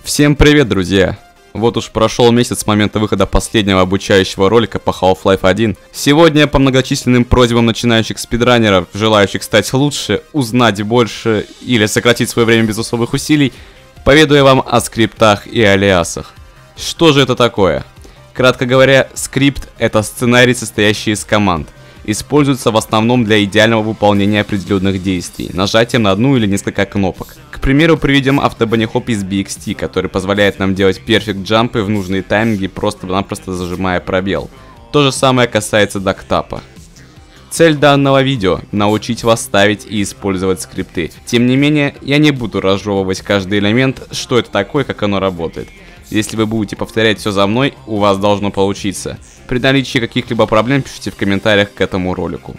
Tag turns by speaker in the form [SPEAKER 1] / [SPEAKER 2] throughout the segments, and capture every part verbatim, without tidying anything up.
[SPEAKER 1] Всем привет, друзья! Вот уж прошел месяц с момента выхода последнего обучающего ролика по Half-Life один. Сегодня по многочисленным просьбам начинающих спидранеров, желающих стать лучше, узнать больше или сократить свое время без особых усилий, поведаю вам о скриптах и алиасах. Что же это такое? Кратко говоря, скрипт — это сценарий, состоящий из команд. Используется в основном для идеального выполнения определенных действий, нажатием на одну или несколько кнопок. К примеру, приведем автобанихоп из би икс ти, который позволяет нам делать перфект джампы в нужные тайминги, просто-напросто зажимая пробел. То же самое касается дактапа. Цель данного видео — научить вас ставить и использовать скрипты. Тем не менее, я не буду разжевывать каждый элемент, что это такое, как оно работает. Если вы будете повторять все за мной, у вас должно получиться. При наличии каких-либо проблем пишите в комментариях к этому ролику.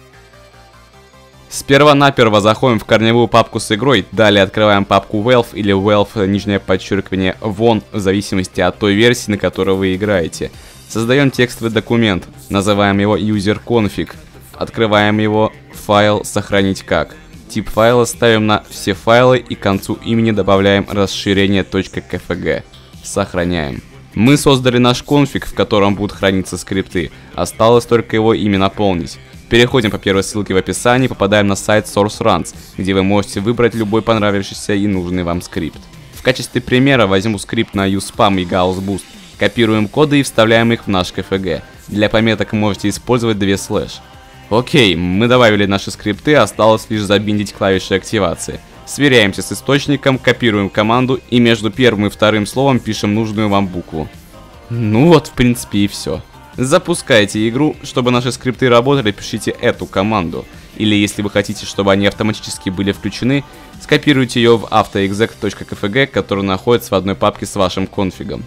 [SPEAKER 1] Сперва-наперво заходим в корневую папку с игрой, далее открываем папку Valve или Valve, нижнее подчеркивание, вон, в зависимости от той версии, на которой вы играете. Создаем текстовый документ, называем его user-config, открываем его, файл, сохранить как. Тип файла ставим на все файлы и к концу имени добавляем расширение .kfg. Сохраняем. Мы создали наш конфиг, в котором будут храниться скрипты. Осталось только его ими наполнить. Переходим по первой ссылке в описании и попадаем на сайт SourceRuns, где вы можете выбрать любой понравившийся и нужный вам скрипт. В качестве примера возьму скрипт на uspam и gausboost. Копируем коды и вставляем их в наш kfg. Для пометок можете использовать две слэш. Окей, мы добавили наши скрипты, осталось лишь забиндить клавиши активации. Сверяемся с источником, копируем команду и между первым и вторым словом пишем нужную вам букву. Ну вот, в принципе, и все. Запускайте игру. Чтобы наши скрипты работали, пишите эту команду. Или если вы хотите, чтобы они автоматически были включены, скопируйте ее в autoexec.kfg, который находится в одной папке с вашим конфигом.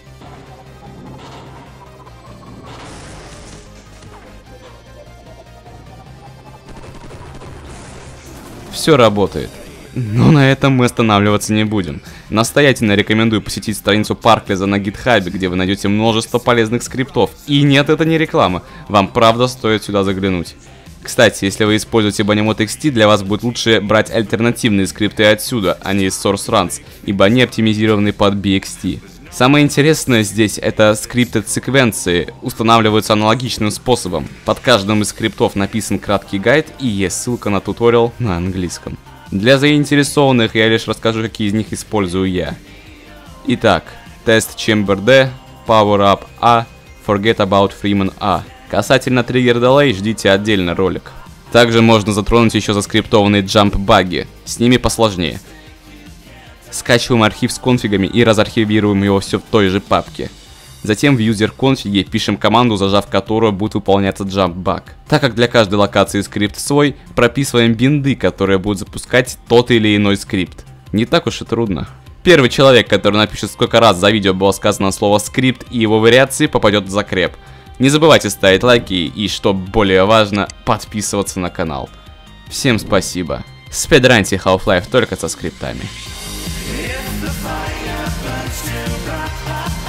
[SPEAKER 1] Все работает. Но на этом мы останавливаться не будем. Настоятельно рекомендую посетить страницу Parkleza на гитхабе, где вы найдете множество полезных скриптов. И нет, это не реклама. Вам правда стоит сюда заглянуть. Кстати, если вы используете Banimod.xt, для вас будет лучше брать альтернативные скрипты отсюда, а не из SourceRuns, ибо они оптимизированы под би икс ти. Самое интересное здесь — это скрипты секвенции, устанавливаются аналогичным способом. Под каждым из скриптов написан краткий гайд и есть ссылка на туториал на английском. Для заинтересованных я лишь расскажу, какие из них использую я. Итак, Test Chamber D, Power Up A, Forget About Freeman A. Касательно Trigger Delay ждите отдельный ролик. Также можно затронуть еще заскриптованные Jump баги, с ними посложнее. Скачиваем архив с конфигами и разархивируем его все в той же папке. Затем в user-конфиге пишем команду, зажав которую будет выполняться jump баг. Так как для каждой локации скрипт свой, прописываем бинды, которые будут запускать тот или иной скрипт. Не так уж и трудно. Первый человек, который напишет, сколько раз за видео было сказано слово скрипт и его вариации, попадет в закреп. Не забывайте ставить лайки и, что более важно, подписываться на канал. Всем спасибо. Спидраньте Half-Life только со скриптами. If the fire burns too bright.